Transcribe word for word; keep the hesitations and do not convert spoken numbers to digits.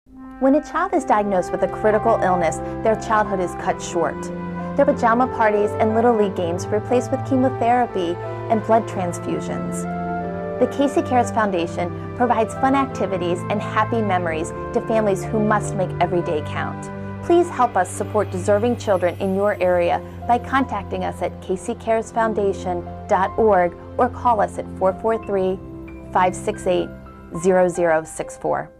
When a child is diagnosed with a critical illness, their childhood is cut short. Their pajama parties and Little League games replaced with chemotherapy and blood transfusions. The Casey Cares Foundation provides fun activities and happy memories to families who must make every day count. Please help us support deserving children in your area by contacting us at casey cares foundation dot org or call us at four four three, five six eight, zero zero six four.